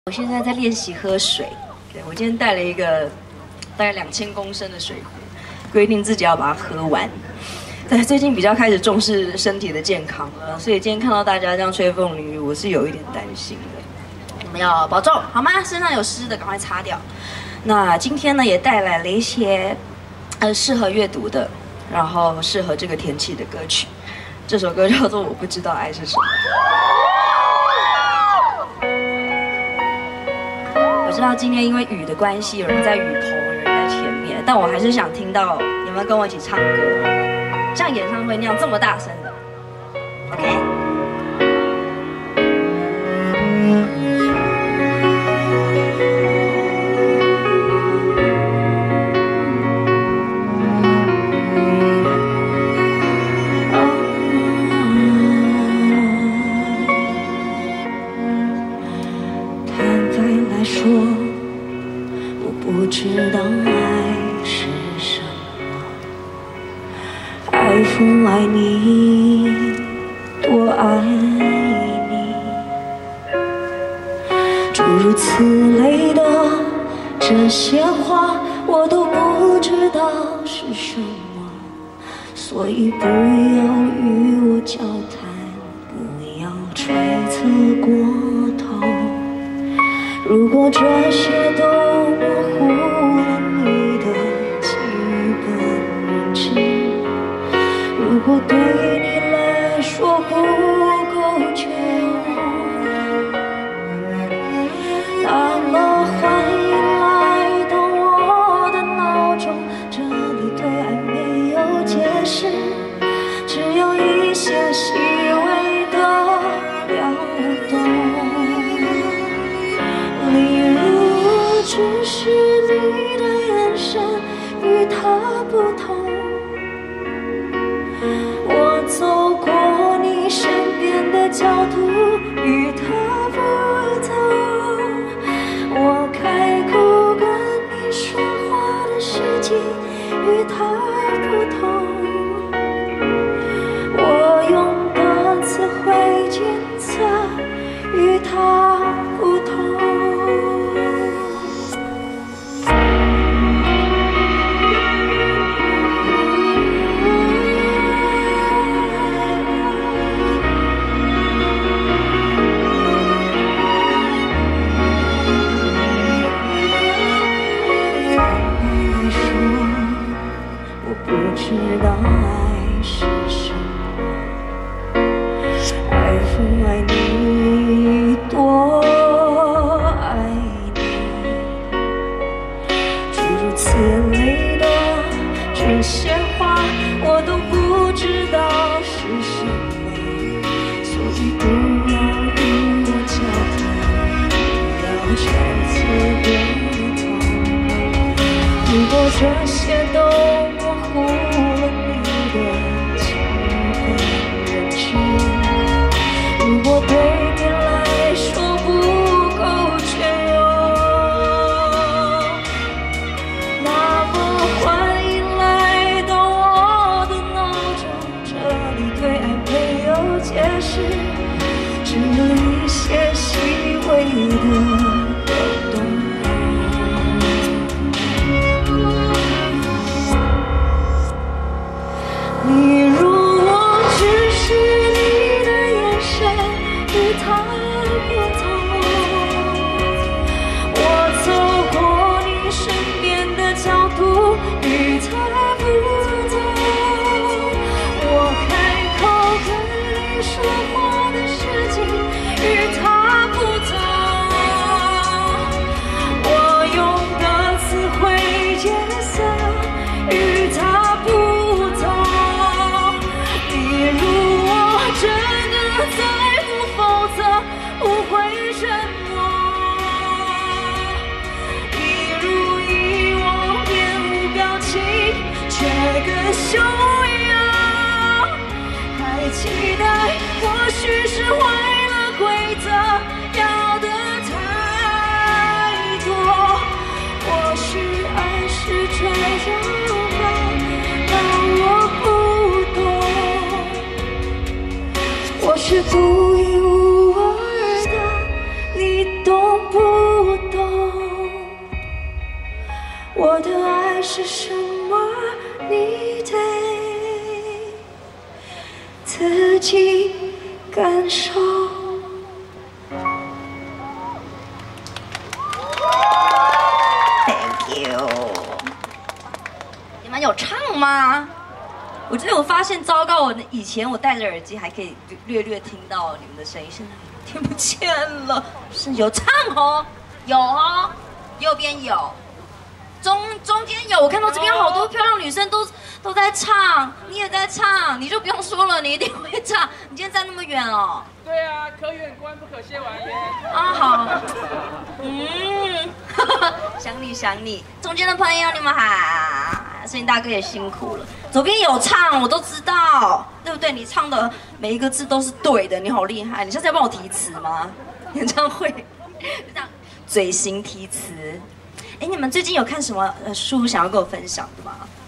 我现在在练习喝水，对我今天带了一个大概2000公升的水壶，规定自己要把它喝完。对，最近比较开始重视身体的健康了，所以今天看到大家这样吹风淋雨，我是有一点担心的。你们要保重好吗？身上有湿的赶快擦掉。那今天呢，也带来了一些适合阅读的，然后适合这个天气的歌曲。这首歌叫做《我不知道爱是什么》。我知道今天因为雨的关系，有人在雨棚，有人在前面，但我还是想听到你们跟我一起唱歌，像演唱会那样这么大声的 ，OK？ 说，我不知道爱是什么，爱不爱你，多爱你，诸如此类的这些话，我都不知道是什么，所以不要与我交谈，不要揣测过头。如果这些都模糊了你的基本认知，如果对你来说不够确那么欢迎来到我的脑中，这里对爱没有解释，只有一些细微的撩动。例如，只是你的眼神与他不同，我走过你身边的角度与他不同，我开口跟你说话的时机与他不同，我用的词汇检测与他不同。不知道爱是什么，爱不爱你，多爱你，诸如此类的这些话，我都不知道是什么，所以不要与我交谈，不要揣测过头。如果这些都模糊了你的基本认知，如果对你来说不够确有，那么欢迎来到我的脑中，这里对爱没有解释，只有一些细微的抖动。例如，我只是你的眼神与他不同，我走过你身边的角度与他不同，我开口跟你说话的时机与他不同，我用的词汇检测与他不同。真的在乎，否则不会沉默。一如以往，面无表情，却更汹涌。还期待，或许是坏了规则，要的太多。或许爱是吹着风，但我不懂。我是独一无二的，你懂不？ 我的爱是什么？你得自己感受。Thank you。你们有唱吗？我觉得我发现糟糕，以前我戴着耳机还可以略略听到你们的声音，现在听不见了。是有唱哦，有哦，右边有。中间有，我看到这边好多漂亮女生都在唱，你也在唱，你就不用说了，你一定会唱。你今天站那么远哦？对啊，可远观不可亵玩焉。啊好，想你，中间的朋友你们好，声音大哥也辛苦了。左边有唱，我都知道，对不对？你唱的每一个字都是对的，你好厉害。你下次要帮我提词吗？演唱会这样嘴型提词。哎，你们最近有看什么书想要跟我分享的吗？